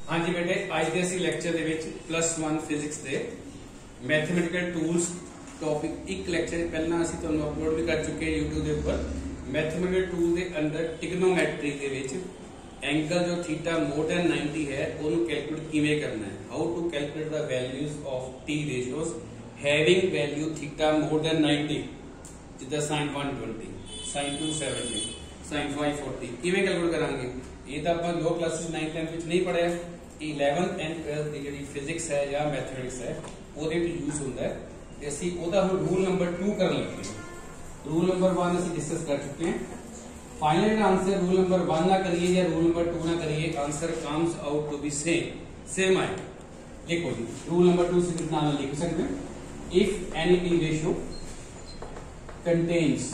हाँ जी बेटे, आज के ਅਸੀਂ ਲੈਕਚਰ ਦੇ ਵਿੱਚ +1 ਫਿਜ਼ਿਕਸ ਦੇ ਮੈਥਮੈਟੀਕਲ ਟੂਲਸ ਟੌਪਿਕ ਇੱਕ ਲੈਕਚਰ ਪਹਿਲਾਂ ਅਸੀਂ ਤੁਹਾਨੂੰ ਅਪਲੋਡ ਵੀ ਕਰ ਚੁੱਕੇ ਹਾਂ YouTube ਦੇ ਉੱਪਰ। ਮੈਥਮੈਟੀਕਲ ਟੂਲ ਦੇ ਅੰਦਰ ਟ੍ਰਿਗਨੋਮੈਟਰੀ ਦੇ ਵਿੱਚ ਐਂਗਲ ਜੋ ਥੀਟਾ ਮੋਰ ਦੈਨ 90 ਹੈ ਉਹਨੂੰ ਕੈਲਕੂਲੇਟ ਕਿਵੇਂ ਕਰਨਾ ਹੈ, how to calculate the values of T ratios having value theta more than 90, ਜਿੱਦਾਂ sin 120, sin 270, sin 540 ਕਿਵੇਂ ਕੈਲਕੂਲੇਟ ਕਰਾਂਗੇ। ਇਹ ਤਾਂ ਆਪਾਂ ਲੋ ਕਲਾਸਿਸ 9th 10th ਵਿੱਚ ਨਹੀਂ ਪੜਿਆ। 11th and 12th ਦੀ ਜਿਹੜੀ ਫਿਜ਼ਿਕਸ ਹੈ ਜਾਂ ਮੈਥਮੈਟਿਕਸ ਹੈ ਉਹਦੇ ਵਿੱਚ ਯੂਜ਼ ਹੁੰਦਾ ਹੈ ਤੇ ਅਸੀਂ ਉਹਦਾ ਹੁਣ ਰੂਲ ਨੰਬਰ 2 ਕਰਨ ਲੱਗੇ ਹਾਂ। ਰੂਲ ਨੰਬਰ 1 ਅਸੀਂ ਡਿਸਕਸ ਕਰ ਚੁੱਕੇ ਹਾਂ। फाइनल ਜਿਹੜਾ ਆਨਸਰ ਰੂਲ ਨੰਬਰ 1 ਨਾ ਕਰੀਏ ਜਾਂ ਰੂਲ ਨੰਬਰ 2 ਨਾ ਕਰੀਏ, answer comes out to be same ਆਏ। ਲਿਖੋ ਜੀ, ਰੂਲ ਨੰਬਰ 2 ਸਿਰਫ ਨਾਲ ਲਿਖ ਸਕਦੇ ਹੋ। If any T ratio contains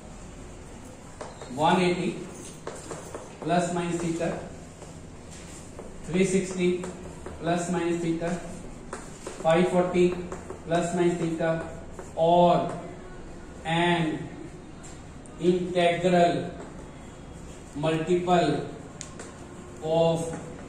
180 plus minus theta, 360 plus minus theta, 540 plus minus theta, or an integral multiple of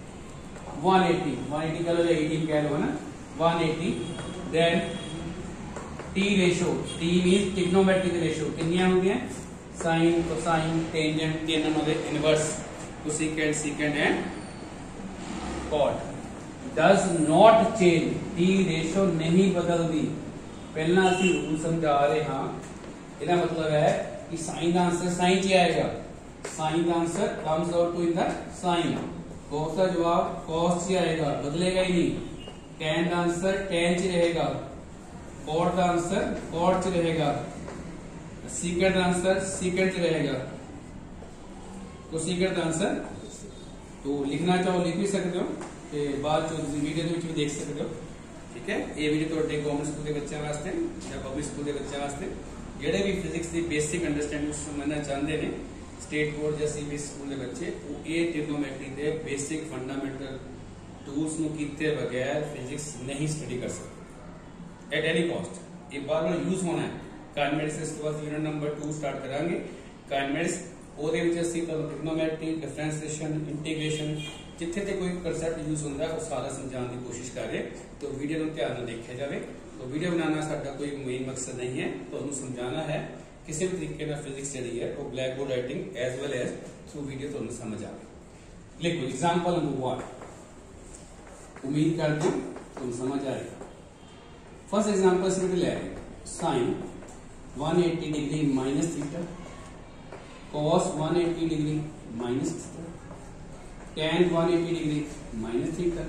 180 का 18 कह लो है ना, 180, then t ratio, t means trigonometric ratio कितनी होंगी, साइन कोसाइन टेंजेंट तीनों के inverse cosecant secant and cot does not change. T ratio नहीं बदलती। पहला असि रूल समझा रहे हाँ, इसका मतलब है कि साइन का आंसर साइन च आएगा, साइन का answer comes out to in the sine, cos का जवाब कॉस च आएगा, बदलेगा ही नहीं। टैन का आंसर टैन च रहेगा, कॉट का आंसर कॉट च रहेगा, सीकेंट आंसर सीकेंट रहेगा, तो सीकेंट आंसर तो लिखना चाहो लिख भी सकते हो ते बाद वीडियो भी देख सकते हो। ठीक है, ये वीडियो ਤੁਹਾਡੇ गवर्नमेंट स्कूल के बच्चों वास्ते या पब्लिक स्कूल के बच्चों वास्ते ਜਿਹੜੇ ਵੀ ਫਿਜ਼ਿਕਸ ਦੀ ਬੇਸਿਕ ਅੰਡਰਸਟੈਂਡਿੰਗ ਸਮਝਣਾ ਚਾਹੁੰਦੇ ਨੇ, ਸਟੇਟ ਬੋਰਡ ਜਾਂ ਸੀਬੀਐਸਈ ਸਕੂਲ ਦੇ ਬੱਚੇ, ਉਹ ਇਹ ਟ੍ਰਿਗਨੋਮੈਟਰੀ ਦੇ ਬੇਸਿਕ ਫੰਡਾਮੈਂਟਲ ਟੂਲਸ ਨੂੰ ਕੀਤੇ ਬਗੈਰ ਫਿਜ਼ਿਕਸ ਨਹੀਂ ਸਟੱਡੀ ਕਰ ਸਕਦੇ ਐਟ ਐਨੀ ਕਾਸਟ। ਇਹ ਬਾਰ-ਬਾਰ ਯੂਜ਼ ਹੋਣਾ ਹੈ। ਕਾਇਨਮੈਟਿਕਸ ਇਸ ਤੋਂ ਬਾਅਦ ਯੂਨਿਟ ਨੰਬਰ 2 ਸਟਾਰਟ ਕਰਾਂਗੇ। ਕਾਇਨਮੈਟਿਕਸ ਉਹਦੇ ਵਿੱਚ ਅਸੀਂ ਤੁਹਾਨੂੰ ਟ੍ਰਿਗਨੋਮੈਟਰੀ, ਡਿਫਰੈਂਸ਼ੀਏਸ਼ਨ, ਇੰਟੀਗ੍ਰੇਸ਼ਨ, ਜਿੱਥੇ ਤੇ ਕੋਈ ਕਨਸੈਪਟ ਯੂਜ਼ ਹੁੰਦਾ ਉਹ ਸਾਰਾ ਸਮਝਾਉਣ ਦੀ ਕੋਸ਼ਿਸ਼ ਕਰ ਰਹੇ। तो वीडियो ਨੂੰ ਧਿਆਨ ਨਾਲ ਦੇਖਿਆ ਜਾਵੇ। तो वीडियो बनाना साडा कोई मेन मकसद नहीं है, ਤੁਹਾਨੂੰ ਸਮਝਾਉਣਾ ਹੈ ਕਿਸੇ ਵੀ ਤਰੀਕੇ ਨਾਲ ਫਿਜ਼ਿਕਸ ਜਿਹੜੀ ਹੈ ਉਹ blackboard writing as well as through video ਤੁਹਾਨੂੰ ਸਮਝ ਆਵੇ। ਲਿਖੋ एग्जांपल नंबर 1, उम्मीद करते हैं ਤੁਹਾਨੂੰ समझ आएगा। फर्स्ट एग्जांपल से ले sin 180 degree minus theta, cos 180 degree minus theta, tan 180 degree minus theta,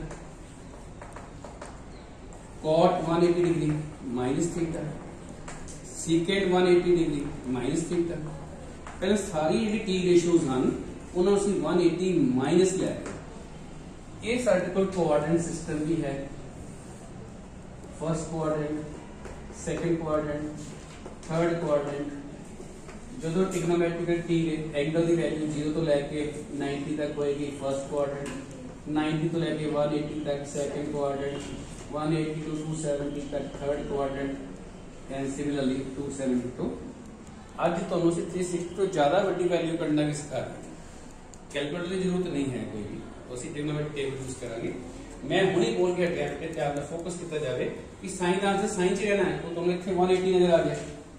cot 180 degree minus theta, secant 180 degree minus theta. पहले सारी जी टी रेशियोज हैं उन्होंने ਅਸੀਂ 180 माइनस लिया। ये साढ़े को कोऑर्डिनेट सिस्टम भी है, first coordinate, second coordinate, third coordinate. जो ट्रिग्नोमेट्रिकल टी एंगल की वैल्यू 0 तो लैके 90 तक होएगी फर्स्ट कोऑर्डिनेट, 90 तो लैके 180 तक सेकंड कोऑर्डिनेट, 180 to 270 तक third quadrant and similarly 270 to आज ਤੁਹਾਨੂੰ ਅਸੀਂ 360 ਤੋਂ ਜ਼ਿਆਦਾ ਵੱਡੀ ਵੈਲਿਊ ਕੱਢਣਾ ਵੀ ਸਿਖਾ ਰਹੇ। ਕੈਲਕੂਲੇਟਰ ਦੀ ਜ਼ਰੂਰਤ ਨਹੀਂ ਹੈ ਕੋਈ ਵੀ, ਅਸੀਂ ਟ੍ਰਿਗਨੋਮੈਟਰੀ ਟੇਬਲ ਯੂਜ਼ ਕਰਾਂਗੇ। ਮੈਂ ਹੁਣੇ ਬੋਲ ਕੇ ਹਟਿਆ ਕਿ ਧਿਆਨ ਨਾਲ ਫੋਕਸ ਕੀਤਾ ਜਾਵੇ ਕਿ ਸਾਈਨ ਦਾ ਆਂਸਰ ਸਾਈਨ 'ਚ ਰਹਿਣਾ ਹੈ। तो ਤੁਹਾਨੂੰ ਇੱਥੇ 180 ਨਜ਼ਰ ਆ ਗਿਆ,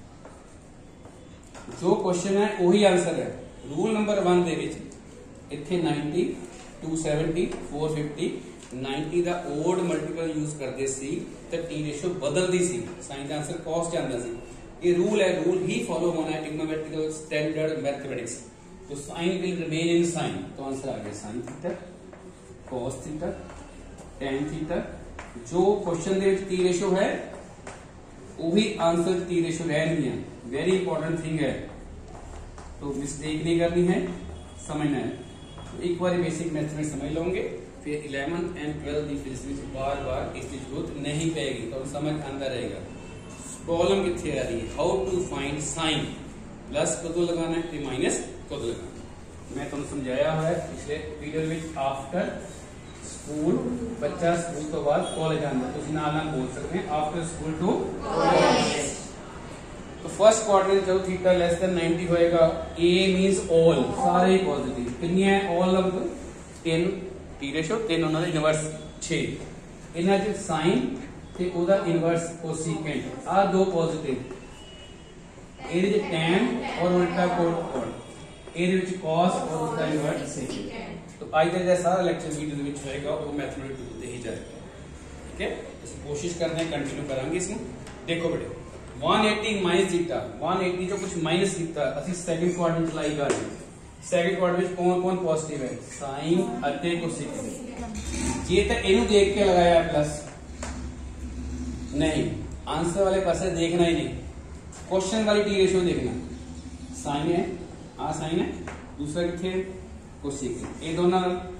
ਜੋ ਕੁਐਸਚਨ ਹੈ ਉਹੀ ਆਂਸਰ ਹੈ। ਰੂਲ ਨੰਬਰ 1 ਦੇ ਵਿੱਚ ਇੱਥੇ 90 270 450 90 ਦਾ ਓਡ ਮਲਟੀਪਲ ਯੂਜ਼ ਕਰਦੇ ਸੀ ਤਾਂ ਟੀ ਰੇਸ਼ੋ ਬਦਲਦੀ ਸੀ, ਸਾਈਨ ਦਾ ਆਂਸਰ cos ਜਾਂਦਾ ਸੀ। ਇਹ ਰੂਲ ਹੈ, रूल ही फॉलो होना है ट्रिग्नोमेट्रिकल स्टैंडर्ड मैथमेटिक्स। तो sine will remain in sine, तो आंसर आ गया sine theta, cos theta, tan theta. जो क्वेश्चन ਦੇ ਵਿੱਚ टी रेशो है वही आंसर टी रेशो रहनी है। वेरी इंपॉर्टेंट थिंग है, तो मिस्टेक नहीं करनी है, समझना है। तो एक बार बेसिक मैथमेटिक्स समझ लोगे, फिर 11th and 12th की फिजिक्स में बार बार इसकी जरूरत नहीं पड़ेगी, तो समझ आंदा रहेगा। प्रॉब्लम कितने आ रही है, how to find sine, plus कदों लगाना है माइनस कदों लगाना। मैं तुम समझाया है पिछले वीडियो में। आफ्टर स्कूल बच्चा स्कूल तो बाद कॉलेज आना, तो नाल बोल सकते हैं आफ्टर स्कूल टू कॉलेज। तो फर्स्ट क्वाड्रेंट जो थीटा लेस देन 90 होएगा, ए मींस ऑल, सारे पॉजिटिव। कितनी है ऑल, 10 टी रेशो, 3 ਉਹਨਾਂ ਦਾ ਇਨਵਰਸ 6। ਇਹਨਾਂ ਚ ਸਾਈਨ ਤੇ ਉਹਦਾ ਇਨਵਰਸ ਕੋਸੀਕੈਂਟ ਆ ਦੋ ਪੋਜ਼ਿਟਿਵ, ਇਹਦੇ ਚ tan और उल्टा कोट, ਇਹਦੇ ਵਿੱਚ cos और उसका इनवर्स सेकेंड। तो आज का जो सारा लेक्चर वीडियो ਦੇ ਵਿੱਚ ਹੋਏਗਾ ਉਹ मैथमेटिक्स 2 ਤੇ ही जाएगा। ठीक है, इस कोशिश करने हैं, कंटिन्यू करेंगे इसमें। देखो बेटे 180 माइनस थीटा, 180 जो कुछ माइनस थीटा ਅਸੀਂ सेकंड क्वाड्रेंट अप्लाई कर रहे हैं। सेकंड क्वाड्रेंट ਵਿੱਚ कौन-कौन पॉजिटिव है, sin ਅਤੇ कोसेक। ये तो इन्हों देख के लगाया प्लस नहीं, आंसर वाले पासे देखना ही नहीं, क्वेश्चन वाली टी रेशियो देखना। साइन है, आ साइन है, दूसरा किथे कोसेक, ये दोनों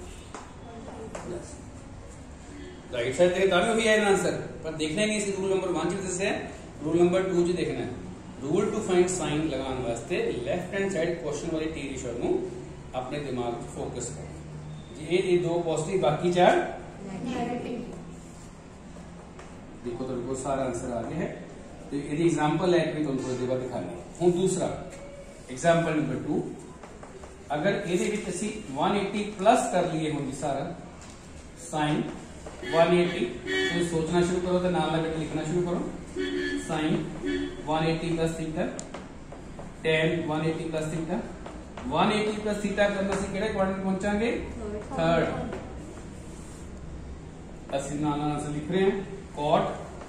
राइट साइड देखे तभी वही आएगा आंसर, पर देखना ही नहीं। इसे रूल नंबर 1 से रूल नंबर 2 च देखना है। रूल टू फाइंड साइन लगाने वास्ते लेफ्ट हैंड साइड क्वेश्चन वाली टी रेशियो ਨੂੰ अपने दिमाग में फोकस करो। ये दो पॉजिटिव बाकी 4 नेगेटिव। देखो तो बिल्कुल सारा आंसर आ गया है। तो ये एग्जांपल है कि तुम थोड़ी देर बाद दिखानी। हुन दूसरा एग्जांपल नंबर 2, अगर ਇਹਦੇ ਵਿੱਚ ਅਸੀਂ 180 प्लस कर लिए हुन जी सारा साइन 180, तो सोचना शुरू करो तो नाम लगा के लिखना शुरू करो। Sine 180 plus theta, tan 180 plus theta, 180 plus theta करना से किहड़े क्वाड्रेंट पहुंचांगे, थर्ड। ਅਸੀਂ ਨਾਲ ਆंसर लिख रहे हैं cot,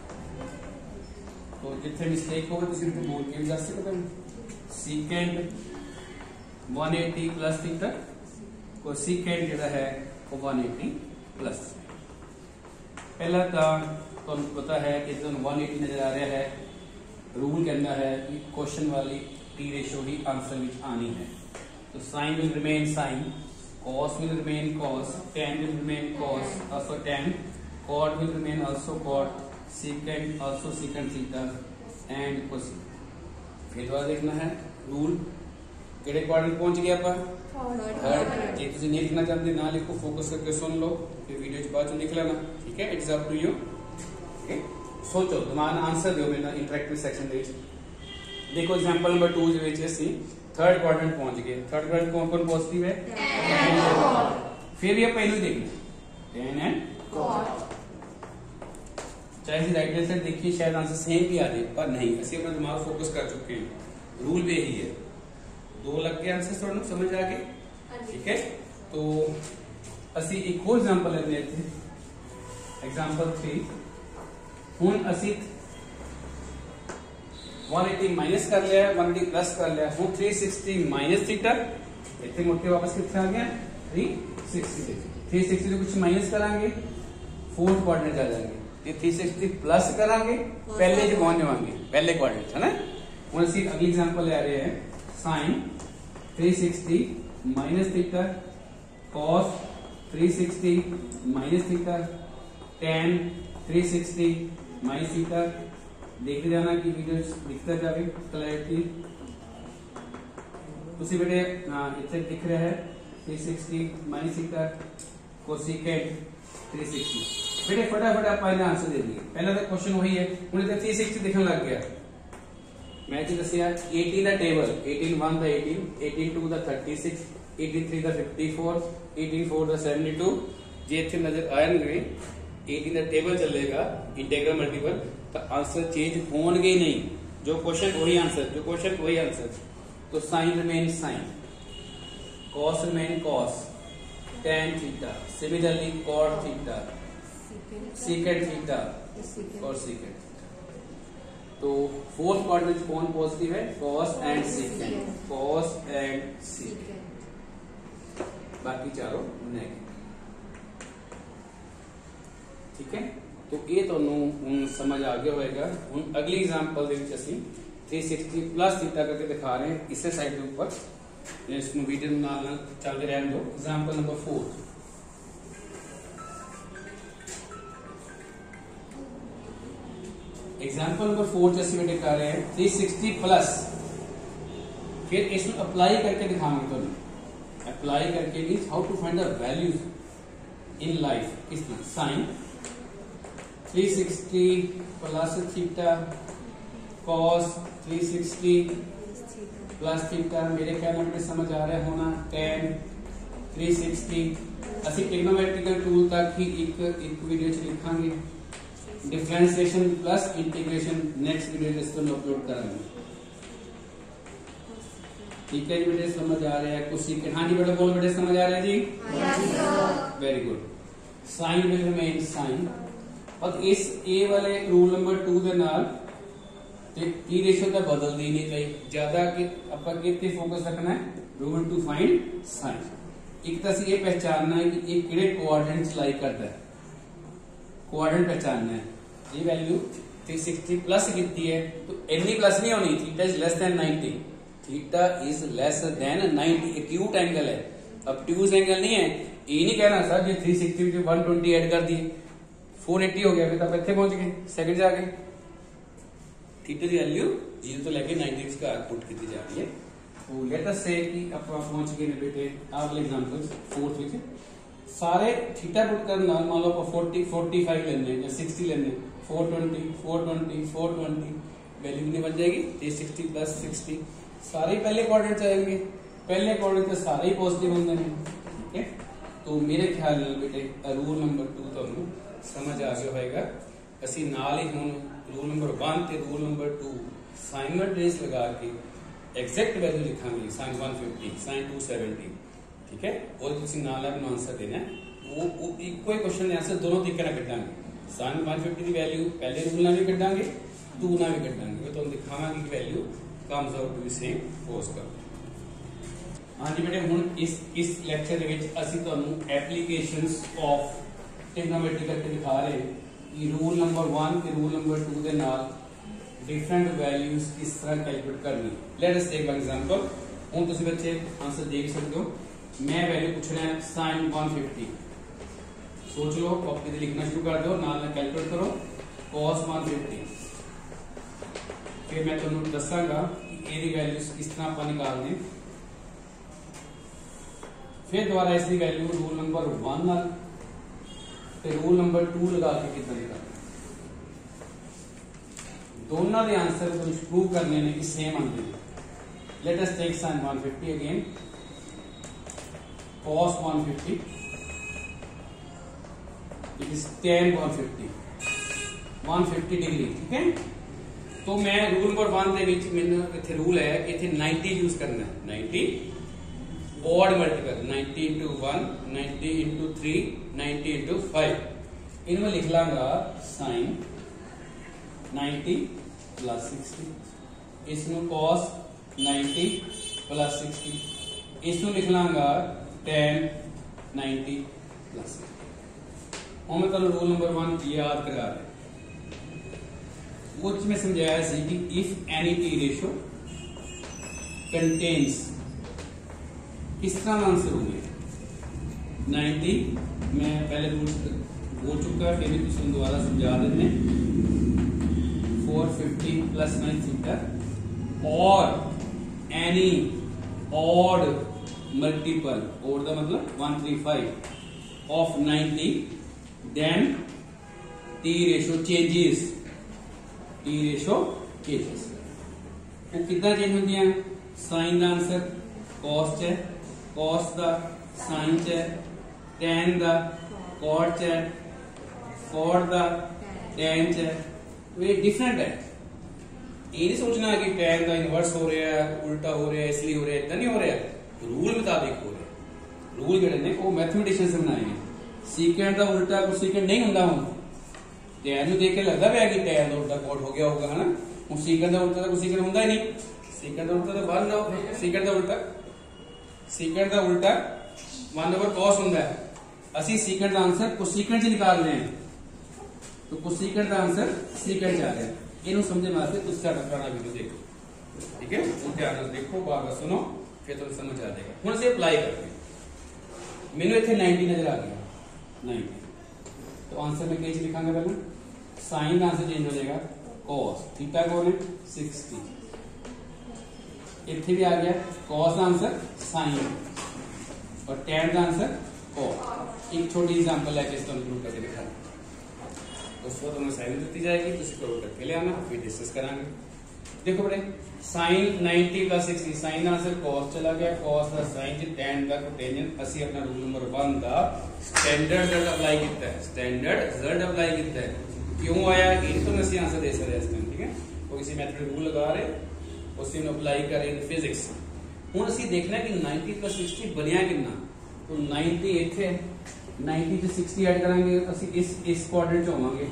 तो जिथे मिस्टेक होवे तुसीं इत्थे बोल के भी दस सकदे हो। secant 180 प्लस थीटा, कोसेकेंट जिहड़ा है वो 180 प्लस। पहला तो पता है कि जो 180 नजर आ रहा है, रूल कहता है कि क्वेश्चन वाली टी रेशियो ही आंसर विच आनी है। तो sine will remain sine, cos will remain cos, tan will remain cos also tan, cot will remain also cot, secant also secant theta and cosec। फिर दोबारा देखना है रूल किहड़े क्वाड्रेंट पहुंच गए ਆਪਾਂ थर्ड। जे तुसीं नहीं लिखना चाहते ना लिखो, फोकस करके सुन लो, फिर वीडियो च बाद लिख लेना। ठीक है, इट्स अप टू यू। सोचो दिमाग आंसर दियो मेरा इंटरैक्टिव सेक्शन दे विच। देखो एग्जांपल नंबर 2 ਦੇ ਵਿੱਚ ਅਸੀਂ थर्ड क्वाड्रेंट पहुंच गए। थर्ड क्वाड्रेंट कौन-कौन पॉजिटिव है, फिर भी आप पहले देखना tan एंड cot। चाहे राइट हैंड साइड देखिए शायद आंसर सेम भी आ जाए, पर नहीं, ਅਸੀਂ अपना दिमाग फोकस कर चुके हैं। रूल भी यही है, दो लग गए आंसर, थोड़ा समझ आ गए। ठीक है, तो ਅਸੀਂ एक और एग्जांपल लेते हैं, एग्जांपल 3। हुन ਅਸੀਂ 180 माइनस कर लिया, 180 प्लस कर लिया, हुन 360 माइनस थीटा, इतने मुड़ के वापस कितना आ गया 360। 360 से कुछ माइनस करांगे, फोर्थ क्वाड्रेंट आ जाएंगे। ये 360 प्लस करांगे, पहले जो पहुंच जाएंगे पहले क्वाड्रेंट, है ना। हुन ਅਸੀਂ अगली एग्जांपल ले रहे हैं sine 360 minus theta, cos 360 minus theta, tan 360 minus theta. देखते जाना कि वीडियो दिखता जाए क्लैरिटी। तुसी बेटे इतने दिख रहा है 360 माइनस थीटा, कोसेकेंट 360। बेटे फटाफट आप पहले आंसर दे दिए। पहला तो क्वेश्चन वही है, उन्हें तो 360 दिखने लग गया। मैं जी दसिया 18 का टेबल, 18 1 का 18, 18 2 का 36, 83 का 54, 18 4 का 72। जे इतने नजर आएंगे 18 का टेबल चलेगा इंटीग्रल मल्टीपल, तो आंसर चेंज होंगे नहीं। जो क्वेश्चन वही आंसर, जो क्वेश्चन वही आंसर। तो sine remain sine, cos remain cos, tan theta, similarly cot theta, secant theta और secant। तो फोर्थ क्वाड्रेंट कौन पॉजिटिव है, cos and secant, cos and secant, बाकी चारों नेगेटिव। ठीक है, तो ये ਤੁਹਾਨੂੰ समझ आ गया होगा। ਹੁਣ अगली एग्जांपल ਦੇ ਵਿੱਚ ਅਸੀਂ 360 प्लस थीटा करके दिखा रहे हैं इसे साइड के ऊपर। इसको वीडियो नाल चलते रहने दो। एग्जांपल नंबर 4, एग्जांपल नंबर 4 च ਅਸੀਂ बेटे कर रहे हैं 360 प्लस, फिर इसको अप्लाई करके दिखाएंगे। तो अप्लाई करके means how to find the values in life. इस तरह sine 360 plus theta, cos 360 plus theta, मेरे ख्याल में समझ आ रहा है होना, tan 360 ਅਸੀਂ ट्रिग्नोमेट्रिकल टूल तक ही एक वीडियो च लिखांगे, differentiation plus integration next video में इसको अपलोड करांगे। ठीक है जी बेटे, समझ आ रहा है कुछ सीख? हाँ जी बेटा बोलो बेटे, समझ आ रहा है जी? Very good. Sine will remain sine, और इस ए वाले रूल नंबर 2 ਦੇ ਨਾਲ ਤੇ ਕੀ ਰੇਸ਼ੋ ਤਾਂ ਬਦਲਦੀ ਨਹੀਂ ਪਈ, ਜ਼ਿਆਦਾ ਕਿ ਆਪਾਂ ਕਿੱਥੇ ਫੋਕਸ ਰੱਖਣਾ ਹੈ? Rule to find sine. ਇੱਕ ਤਾਂ ਅਸੀਂ ਇਹ ਪਹਿਚਾਨਣਾ ਹੈ ਕਿ ਇਹ ਕਿਹੜੇ ਕੋਆਰਡੀਨੇਟਸ ਲਾਈ ਕਰਦਾ ਹੈ, कोऑर्डिनेट पहचानना है। ये वैल्यू 360 प्लस कितनी है, तो इतनी प्लस नहीं होनी, theta is less than 90, theta is less than 90, acute angle है, ऑब्ट्यूज एंगल नहीं है। ये नहीं कहना सर ये 360 में 120 ऐड कर दिए 480 हो गया, फिर तो इतने पहुंच गए सेकंड जाके। थीटा की वैल्यू 0 तो लेके 90 का पुट की जा रही है। तो लेट अस से कि आप पहुंच गए ने बेटे अगले एग्जांपल फोर्थ विच सारे थीटा पुट करने नाल मान लो आप 40 45 लेने या 60 लेने, 420 420 420 वैल्यू कितनी बन जाएगी? 360 प्लस 60 सारे पहले कोऑर्डिनेट आएंगे, पहले कोऑर्डिनेट तो सारे ही पॉजिटिव होंगे। ठीक है, तो मेरे ख्याल नाल बेटे रूल नंबर 2 तुहानू समझ आ गया होगा। असी नाल ही हुण रूल नंबर 1 ते रूल नंबर 2 साइमल्टेनियस लगा के एग्जैक्ट वैल्यू लिखांगे, साइन 150 साइन 270। ठीक है, और तुसी नाल अपना आंसर देना है, वो इको ही क्वेश्चन दे आंसर दोनों तरीके नाल कढांगे। साइन 150 की वैल्यू पहले रूल नाल भी कढांगे, 2 नाल भी कढांगे, तो दिखावांगे कि value comes out to be same पोज कर। हां जी बेटे, हुण इस लेक्चर दे विच असि तुहानू एप्लीकेशंस ऑफ ट्रिग्नोमेट्री करके दिखा रहे हैं कि रूल नंबर 1 ते रूल नंबर 2 दे नाल डिफरेंट वैल्यूज किस तरह कैलकुलेट करनी। Let us take one example. हुण तुसी बच्चे आंसर देख सकते हो, मैं वैल्यू पूछना है साइन 150, सोच लो, कॉपी पे लिखना शुरू कर दो, नाल कैलकुलेट करो cos 150। फिर मैं तुहानू दसांगा कि एदी वैल्यूज किस तरह आप निकालने, फिर दोबारा इसकी वैल्यू रूल नंबर 1 नाल ते रूल नंबर 2 लगा के कितना निकालना। दोनों के आंसर को प्रूव करने ने कि same answer. Let us take sine 150 again, cos 150 it is tan 150 degree. ठीक है, तो मैं रूल नंबर 1 ਦੇ ਵਿੱਚ ਮੈਨੂੰ ਇੱਥੇ ਰੂਲ ਹੈ ਕਿ ਇੱਥੇ 90 ਯੂਜ਼ ਕਰਨਾ ਹੈ, 90 odd multiple 90 into 1 90 into 3 90 into 5। इनमें लिख लांगा साइन 90 प्लस 60, इसमें cos 90 प्लस 60, इसमें लिख लांगा tan 90 प्लस। और मैं तुहानू रूल नंबर 1 याद करा रहा, कुछ में समझाया सी कि if any T ratio contains किस तरह आंसर होंगे 90। मैं पहले रूल बोल चुका, फिर भी कुछ दोबारा समझा देते हैं। 450 प्लस 9 थीटा और एनी ऑड मल्टीपल, और दा मतलब 135 of 90, then T ratio changes, T ratio changes. वो कितना चेंज होंगी? साइन का आंसर कॉस च है, कॉस का साइन च है, टैन का कॉट च है, कॉट का टैन च है। तो ये डिफरेंट है, ये नहीं सोचना कि टैन का इनवर्स हो रहा है, उल्टा हो रहा है, इसलिए हो रहा है, इतना नहीं हो रहा है, रूल मुताबिक हो रहे हैं। रूल जड़े ने वो मैथमेटिशियन से बनाए हैं। सीकेंड का उल्टा कुछ सीकेंड नहीं होंगे। हम टैन देख के लगता पाया कि टैन का उल्टा कॉट हो गया होगा, है ना। हम सीकेंड का उल्टा कुछ सीकेंड होंगे ही नहीं, सीकेंड का उल्टा तो 1 सीकेंड का उल्टा, सीकेंड का उल्टा 1 कॉस होंगे। असि सीकेंड का आंसर कुछ सीकेंड से निकाल रहे हैं, तो कुछ सीकेंड का आंसर सीकेंड जा रहे हैं। इन समझने वास्ते कुछ पुराना वीडियो देखो, ठीक है, ध्यान देखो, बार सुनो, फिर तुम समझ आ जाएगा। हम इसे अप्लाई करते हैं। मैंने इतने 90 नजर आ गया 90, तो आंसर में क्या लिखांगे? पहले साइन का आंसर चेंज हो जाएगा कॉस, थीटा कौन है 60, इतने भी आ गया कॉस का आंसर साइन और टैन का आंसर कॉस। एक छोटी एग्जांपल लेके इसको प्रूव करके दिखाना, उसको तुम्हें साइन दी जाएगी, तो इसको करके ले आना, फिर डिस्कस करांगे। देखो बेटे साइन 90 प्लस 60 साइन का आंसर cos चला गया, cos का साइन जी tan का कोटेंजेंट ਅਸੀਂ अपना रूल नंबर 1 ਦਾ स्टैंडर्ड रिजल्ट अप्लाई ਕੀਤਾ है, स्टैंडर्ड रिजल्ट अप्लाई ਕੀਤਾ है। क्यों आया ਇਹ ਤੋਂ ਅਸੀਂ आंसर दे सकते हैं इस टाइम, ठीक है। कोई किसी मेथड रूल लगा रहे उसी ਨੂੰ अप्लाई कर रहे इन फिजिक्स। ਹੁਣ ਅਸੀਂ देखना कि 90 प्लस 60 ਬਣਿਆ ਕਿੰਨਾ, तो 90 ਇੱਥੇ 90 ਚ 60 ऐड ਕਰਾਂਗੇ ਅਸੀਂ ਇਸ ਕੁਆਡਰੈਂਟ ਚ ਹੋਵਾਂਗੇ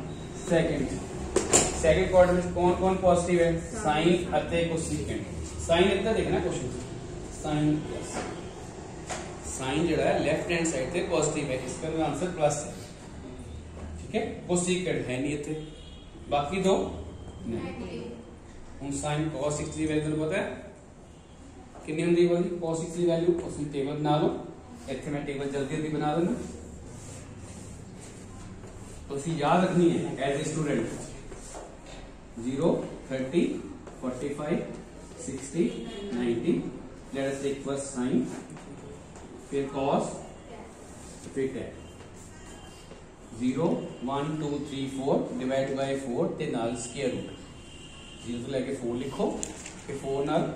सेकंड क्वाड्रेंट में कौन कौन पॉजिटिव है, साइन अते कोसेकेंट। साइन इतना देखना क्वेश्चन, साइन जड़ा है लेफ्ट हैंड साइड पे पॉजिटिव है, इसका आंसर प्लस है, ठीक है। कोसेकेंट है नहीं इतने, बाकी दो नहीं। हम साइन cos 60 की वैल्यू पता है कितनी होंगी बोली, cos 60 की वैल्यू उसमें टेबल बना लो, इतने मैं टेबल जल्दी जल्दी बना देना, तो उसे याद रखनी है as a student. 0, 30, 45, 60, 90, let us take first sin, फिर cos, फिर tan। 0, 1, 2, 3, 4 डिवाइड बाय 4 ते नाल स्क्वायर रूट, 0 तो लेके 4 लिखो, फिर 4 नाल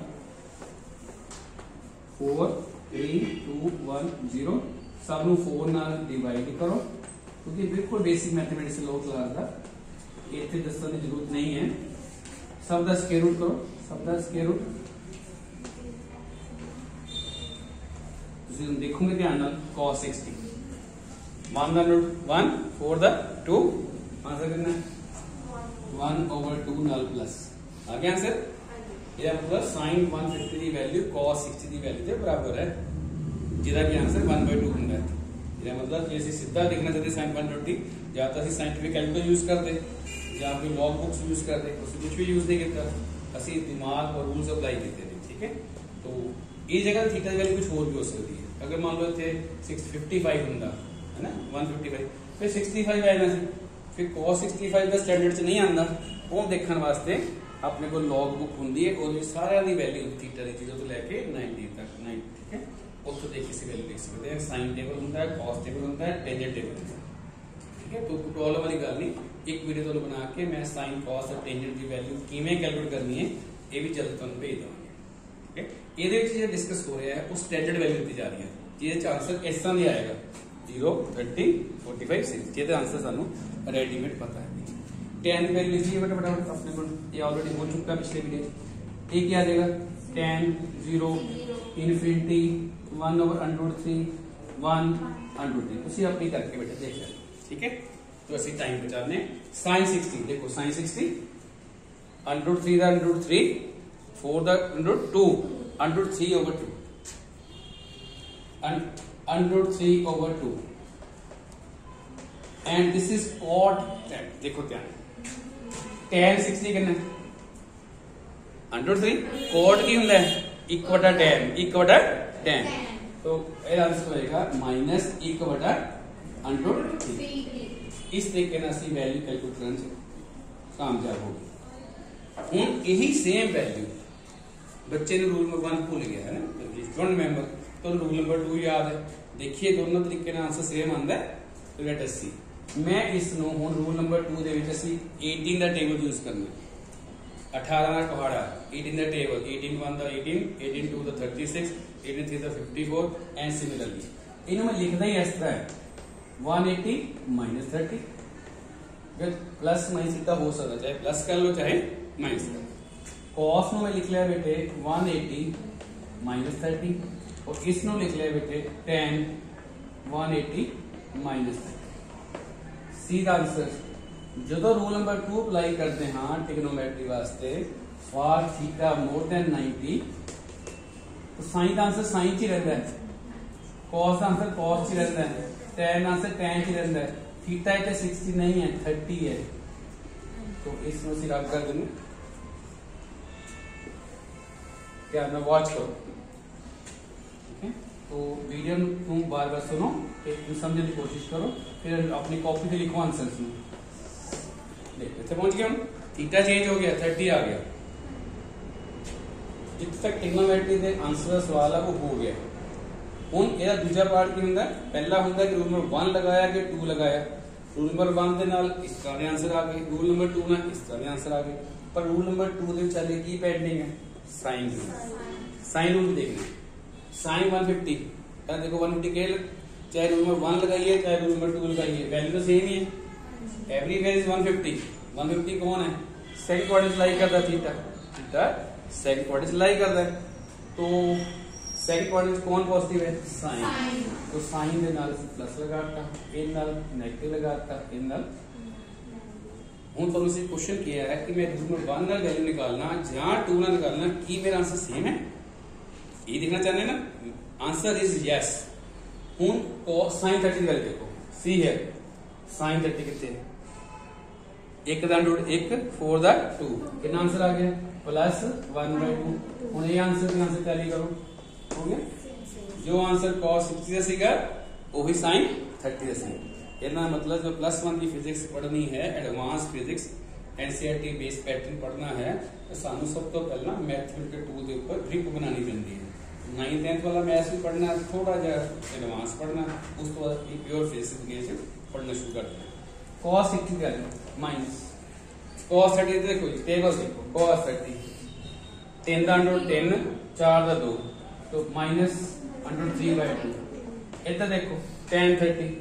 4, 3, 2, 1, 0 सब नू 4 नाल डिवाइड करो, क्योंकि बिल्कुल बेसिक मैथमेटिक्स लो क्लास का इतने दसने की जरूरत नहीं है। सब का स्क्वायर रूट करो, सब का स्क्वायर रूट देखोगे ध्यान नाल cos 60 1 का रूट 1 4 का 2 आंसर कितना 1/2 नाल प्लस आ गया आंसर। ये मतलब sin 150 की वैल्यू cos 60 की वैल्यू के बराबर है, जिहदा कि आंसर 1/2 ਹੁੰਦਾ है। ये मतलब जे ਅਸੀਂ ਸਿੱਧਾ ਲਿਖਣਾ ਚਾਹते sin 150 ਜਾਂ ਤਾਂ ਅਸੀਂ ਸਾਇੰਟਿਫਿਕ ਕੈਲਕੂਲੇਟਰ यूज करते ਜਾਂ कोई लॉग बुक्स यूज करते, उस कुछ भी यूज नहीं किया, ਅਸੀਂ दिमाग और रूल्स अप्लाई किए थे, ठीक है। तो ये जगह थीटा की वैल्यू कुछ और भी हो सकती है, अगर मान लो इतने 655 ਹੁੰਦਾ है ना 155 फिर 65 आएगा, फिर cos 65 का स्टैंडर्ड च नहीं आंदा, वो देखने वास्ते अपने को लॉग बुक होंगी है और सारे की वैल्यू थीटा की 0 तो लेके 90 तक 90, ठीक है। उसको देख किसी वैल्यू देख सकते हैं, साइन टेबल होता है, कॉस टेबल होता है, टेंजेंट टेबल होता है, ठीक है। तो प्रॉब्लम वाली गल नहीं, एक वीडियो तो बना के मैं साइन कॉस और टेंजेंट की वैल्यू किवें कैलकुलेट करनी है ये भी जल्द तुहानू भेज देवांगे, ठीक है। ਇਹਦੇ ਵਿੱਚ ਜਿਹੜਾ डिस्कस हो रहा है वो स्टैंडर्ड वैल्यू ਦਿੱਤੀ जा रही है, ਜਿਹਦੇ ਚ आंसर इस तरह ही आएगा 0, 30, 45, 6 ਜਿਹਦੇ आंसर सानू रेडीमेड पता है। tan की वैल्यू लीजिए बेटा फटाफट, अपने को ये ऑलरेडी हो चुका है पिछले वीडियो। ये क्या आ जाएगा tan 0 इनफिनिटी 1/√3 1/√3 उसी अपनी करके बेटा देख लें, ठीक है। तो ਅਸੀਂ टाइम बचाने sin 60 देखो sin 60 √3 the √3 4 the √2 √3/2 √3/2 and this is cot tan। देखो ध्यान tan 60 कितना √3 cot की ਹੁੰਦਾ है 1/tan तो ये आंसर होएगा -1/√3। इस तरीके से असं वैल्यू कैलकुलेट करने कामयाब हो गए। हूँ यही सेम वैल्यू बच्चे ने रूल नंबर 1 भूल गया है ना, डोंट रिमेंबर, तो रूल नंबर 2 याद है। देखिए दोनों तरीके आंसर सेम आता है, तो लेट अस सी। मैं इस हूँ रूल नंबर 2 ਦੇ ਵਿੱਚ ਅਸੀਂ 18 ਦਾ ਟੇਬਲ ਯੂਜ਼ ਕਰਨਾ, 18 ਦਾ ਪਹਾੜਾ 18 ਦਾ ਟੇਬਲ 18 1 ਦਾ 18 18 2 ਦਾ 36 18 3 ਦਾ 54 ਐਂਡ ਸਿਮਿਲਰਲੀ ਇਹਨੂੰ ਮੈਂ ਲਿਖਦਾ ਹੀ ਇਸ ਤਰ੍ਹਾਂ ਹੈ 180 -30 प्लस माइनस सीधा हो सकता, चाहे प्लस कर लो चाहे माइनस कर लो। कॉस नो मैं लिख लिया बेटे 180 -30 और इस नो लिख लिया बेटे tan 180 -30। सीधा आंसर जो रूल नंबर 2 अप्लाई करते हैं ट्रिग्नोमेट्री वास्ते फॉर थीटा मोर देन 90 तो साइन का आंसर साइन च ही रहता है, कॉस का आंसर कॉस च ही रहता है, tan आंसर tan च रहता है, थीटा इतने 60 नहीं है 30 है, तो इसमें से रब कर देंगे क्या मैं वॉच करो, ठीक है। तो वीडियो तुम बार बार सुनो, समझने की कोशिश करो, फिर अपनी कॉपी पे लिखो आंसर सुनो। देखो इतने पहुंच गया हम, थीटा चेंज हो गया 30 आ गया, जितने तक ट्रिग्नोमेट्री के आंसर का सवाल है वो हो गया। हूँ यह दूसरा पार्ट की होंगे, पहला होंगे कि रूल नंबर 1 लगाया कि 2 लगाया, रूल नंबर 1 के नाल इस तरह के आंसर आ गए, रूल नंबर 2 ना इस तरह के आंसर आ गए। पर रूल नंबर 2 ਦੇ ਵਿੱਚ ਚੱਲੇ ਕੀ ਪੈਂਡਿੰਗ ਹੈ ਸਾਈਨ साइन रूल देखना साइन 150 क्या देखो 150 के चाहे रूल नंबर 1 लगाइए चाहे रूल नंबर 2 लगाइए वैल्यू तो सेम ही है एवरीवेयर इज 150 कौन है सेकंड क्वाड्रेंट लाई करता है थीटा सेकंड क्वाड्रेंट लाई करता है तो सेकंड क्वाड्रेंट कौन पॉजिटिव है साइन तो साइन ਦੇ ਨਾਲ प्लस लगाता इन ਨਾਲ नेगेटिव लगाता इन ਨਾਲ ਹੁਣ ਤੁਹਾਨੂੰ ਸੇ क्वेश्चन किया है कि मैं रूल नंबर 1 ਨਾਲ वैल्यू निकालना ਜਾਂ 2 ਨਾਲ निकालना की मेरा आंसर सेम है ये देखना चाहते हैं ना आंसर इज यस हूं साइन 30 की देखो सी है साइन 30 कितने एक दा रूट 1 4 दा 2 कितना आंसर आ गया प्लस 1/2 हूं ये आंसर भी आंसर टैली करो हो गया जो आंसर cos 60 ਦਾ ਸੀਗਾ ਉਹੀ sin 30 ਦਾ ਸੀ ਇਹਦਾ ਮਤਲਬ ਜੋ +1 ਦੀ ਫਿਜ਼ਿक्स ਪੜ੍ਹਨੀ ਹੈ advance physics NCERT base pattern पढ़ना है तो सानू सब तो पहला मैथमेटिकल टूल के ऊपर ग्रिप बनानी पैंदी है 9th 10th वाला मैथ्स भी पढ़ना थोड़ा जा एडवांस पढ़ना उस तो बाद प्योर फिजिक्स के पढ़ना शुरू करते हैं cos 60 का माइनस cos 30 देखो टेबल देखो cos 30 3 ਦਾ अंडर 10 4 ਦਾ 2 तो माइनस अंडर 3/2 इधर देखो tan 30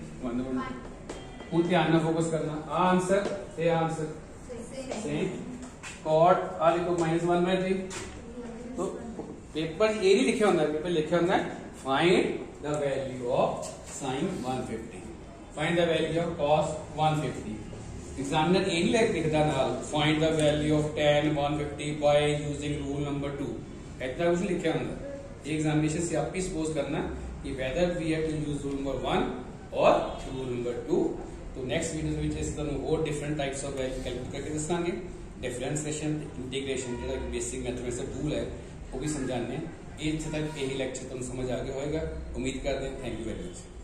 ਹੁਣ ਧਿਆਨ ਨਾਲ ਫੋਕਸ ਕਰਨਾ ਆ ਆਨਸਰ ਤੇ ਆਨਸਰ सेम cot आ लिखो -1/3 तो पेपर ये नहीं लिखे होता पेपर लिखे होता है find the value of sin 150 find the value of cos 150 examiner ये नहीं लिखता नाल find the value of tan 150 by using rule number 2 ऐसा कुछ लिखा होता है एग्जामिनेशन से आप ही सपोज करना कि whether we have to use rule number 1 और रूल नंबर 2 तो नेक्स्ट वीडियो में इस तरह और different types of value calculate करके दसांगे डिफरेंशिएशन इंटीग्रेशन जो बेसिक मैथमेटिक्स टूल है वो भी समझाने इतने तक यही लेक्चर तुम समझ आ गया होगा उम्मीद करते हैं थैंक यू वेरी मच।